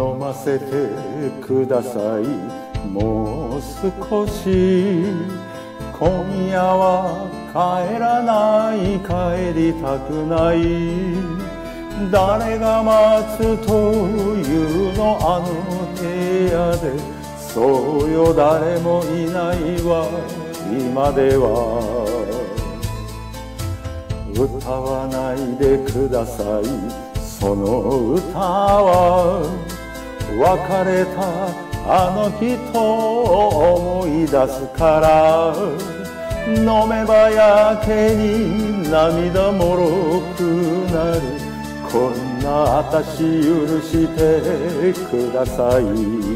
飲ませてください。もう少し今夜は帰らない、帰りたくない。誰が待つというのあの部屋で。そうよ誰もいないわ今では。歌わないでください、その歌は別れたあの人を思い出すから。飲めばやけに涙もろくなる。こんなあたし許してください。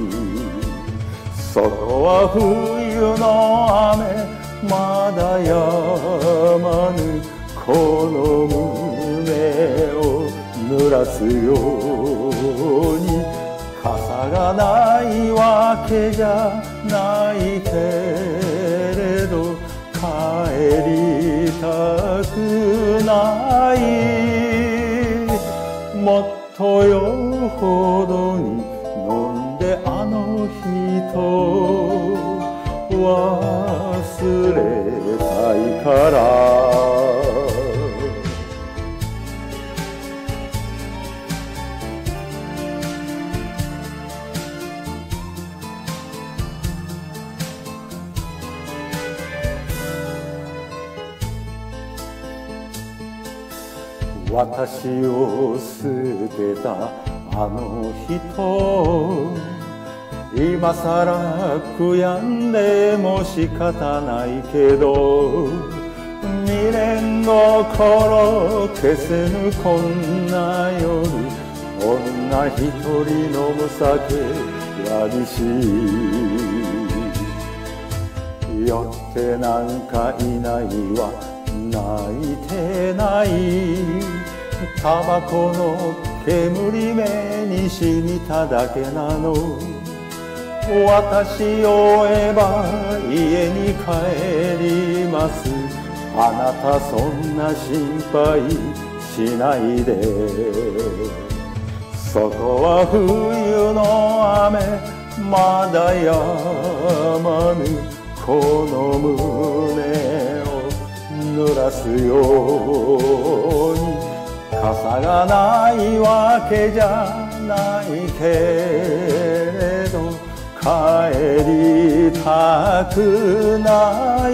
外は冬の雨まだ止まぬ。この胸を濡らすように。傘がないわけじゃないけれど帰りたくない。もっとよほどに飲んであの人忘れたいから。私を捨てたあの人、今さら悔やんでも仕方ないけど、未練心消せぬこんな夜、女一人飲む酒寂しい。酔ってなんかいないわ泣いてない。タバコの煙目に染みただけなの。私を追えば家に帰ります。あなたそんな心配しないで。外は冬の雨まだ止まぬ。この胸を濡らすように。傘がないわけじゃないけれど帰りたくない。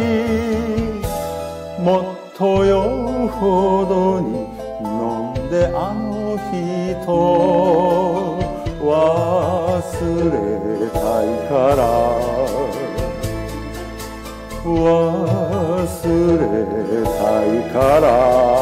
もっとよほどに飲んであの人忘れたいから。忘れたいから。